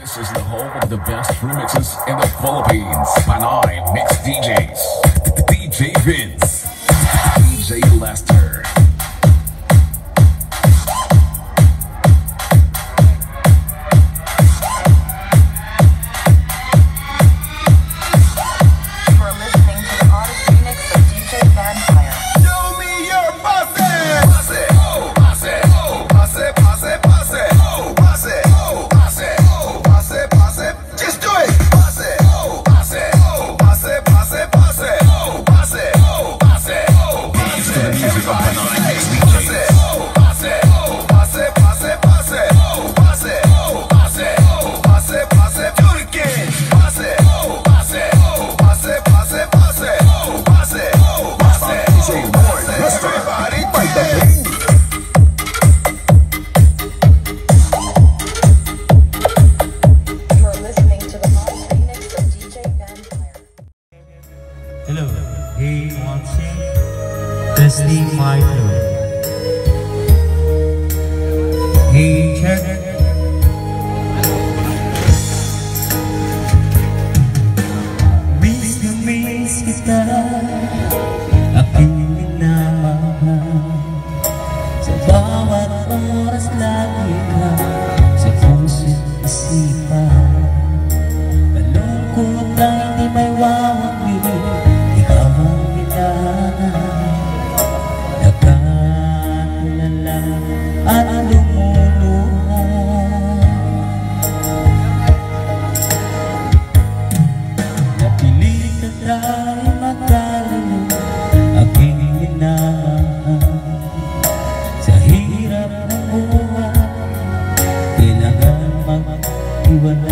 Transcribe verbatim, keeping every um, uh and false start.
This is the home of the best remixes in the Philippines. Panay Mix D Js. D J Vince. D J Lester. Hello, hey, watching testing my flow. Hey, check. Miss na miss kita, aking minamahal. Sa bawat oras lagi ka sa puso't isipan. Malungkot na hindi may wawagin, ikaw ang hinahanap. Nagkaalala at lumuluha. Napilit na tayo magkalayo, aking hinahanap. Sa hirap ng buhay, kailangan mag-iwala.